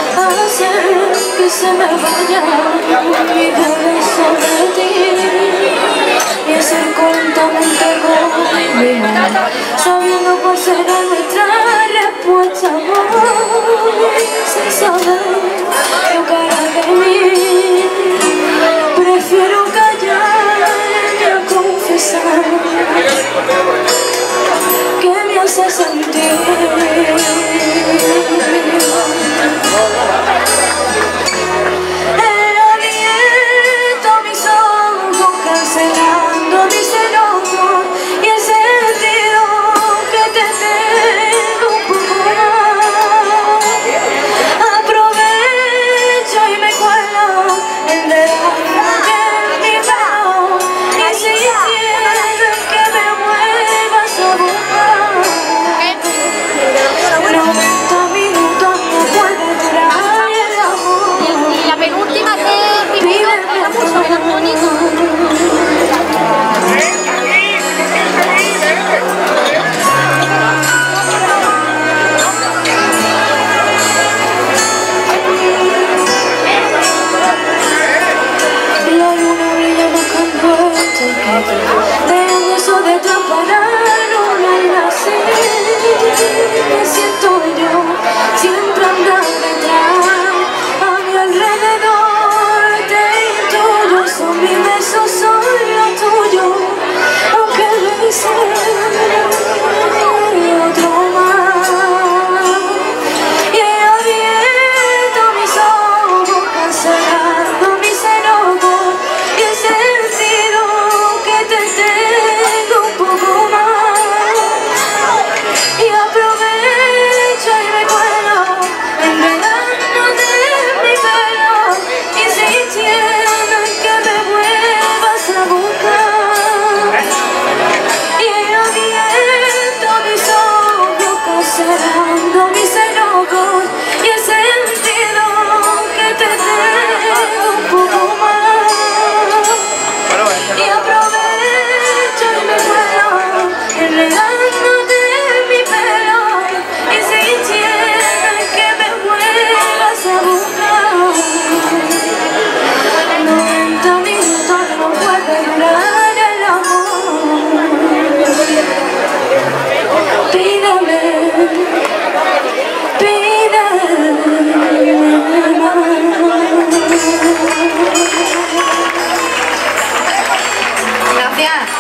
hacer que se me vaya mi beso de ti y hacer cortamente con mi mano, sabiendo cuál será nuestra respuesta, sin saber lo que hará de mí. Prefiero callarme a confesar que me hace sentir. De eso de traparar una isla así, me siento yo, siempre andar detrás, a mi alrededor te intuyo, son mis besos, son los tuyos, aunque lo hice otro más, y he abierto mis ojos, cancelando mis enojos, y he sentido te tengo un poco más, y aprovecho y me cuelo enredándote en mi pelo, insistiendo en que me vuelvas a buscar, y he abierto mis ojos, cerrando mis enojos, y he sentido que te tengo un poco más, y aprovecho enredándote en mi pelo, insistiendo en que me vuelvas a buscar. 90 minutos no puede durar el amor. Pídeme, pídeme más. Gracias.